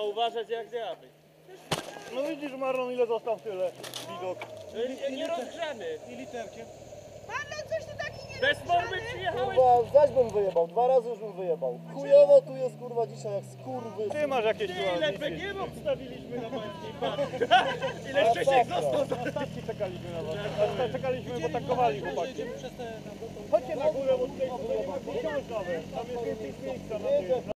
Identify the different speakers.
Speaker 1: uważać jak diabeł.
Speaker 2: No widzisz Marlon, ile został tyle widok.
Speaker 1: Nie rozgrzany.
Speaker 2: I literkiem.
Speaker 3: Marlon, coś ty taki nie
Speaker 1: Bez formy przyjechałeś.
Speaker 4: Kurwa, zaś bym wyjebał, 2 razy już bym wyjebał. Chujowo tu jest kurwa dzisiaj jak skurwy.
Speaker 2: Ty masz jakieś
Speaker 1: Ile
Speaker 2: misje.
Speaker 1: PGM obstawiliśmy na pańskiej parku. Ile
Speaker 4: Ale
Speaker 1: Krzysiek
Speaker 4: tak,
Speaker 1: został.
Speaker 2: Na stawki czekaliśmy na was. Na czekaliśmy, bo tankowali chłopaki. Chodźcie na górę, bo tutaj nie ma wciąż nawet. Tam jest więcej miejsca na tym.